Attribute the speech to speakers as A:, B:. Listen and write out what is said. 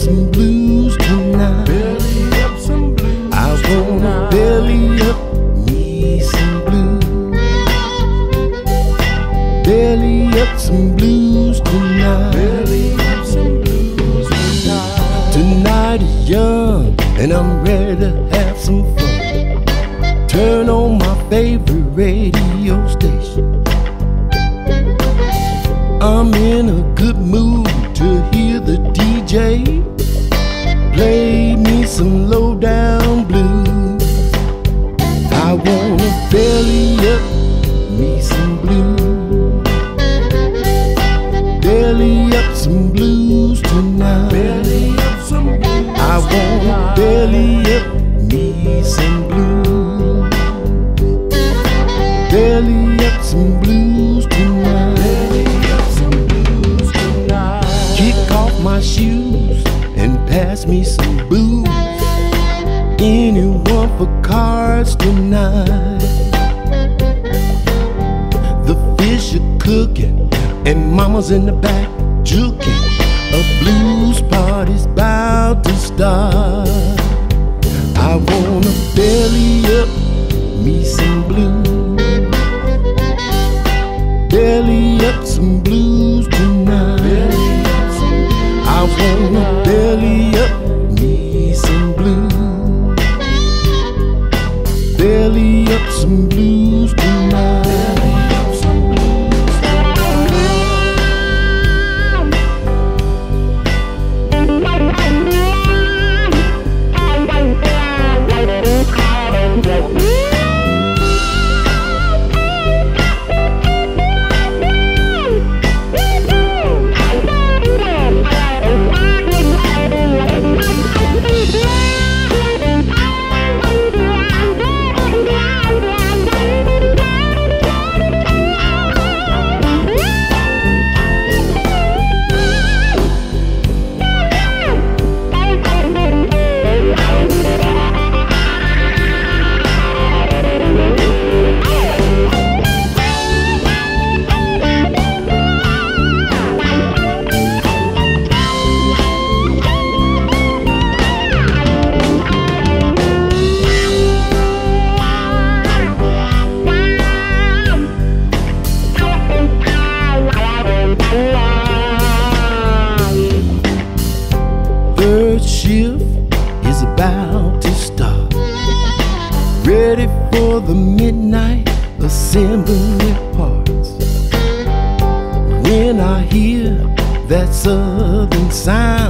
A: some blues tonight.
B: Belly up some blues
A: I wanna
B: tonight.
A: belly up me some blues. Belly up some blues tonight.
B: Belly up some blues tonight.
A: Tonight is young and I'm ready to have some fun. Turn on my favorite radio station. I'm in a good mood to hear the DJ play me some low down blues. I wanna belly up me some blues. Belly up some blues tonight.
B: Belly up some blues
A: I wanna
B: tonight.
A: belly up me some blues. Belly up some blues tonight.
B: Belly up some blues tonight.
A: Kick off my shoes and pass me some booze. Anyone for cards tonight? The fish are cooking and mama's in the back juking. A blues party's about to start. I wanna belly up me some blues. Belly up some blues tonight.
B: Belly up some blues
A: I wanna
B: tonight.
A: belly up me some blues. Belly up some blues tonight.
B: Belly up some blues
A: Third shift is about to start. Ready for the midnight assembly parts. When I hear that southern sound,